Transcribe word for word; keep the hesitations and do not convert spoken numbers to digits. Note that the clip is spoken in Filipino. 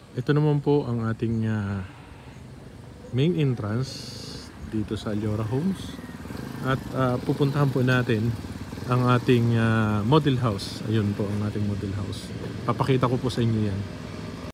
Ito naman po ang ating uh, main entrance dito sa Aliora Homes. At uh, pupuntahan po natin ang ating uh, model house. Ayun po ang ating model house. Papakita ko po sa inyo yan.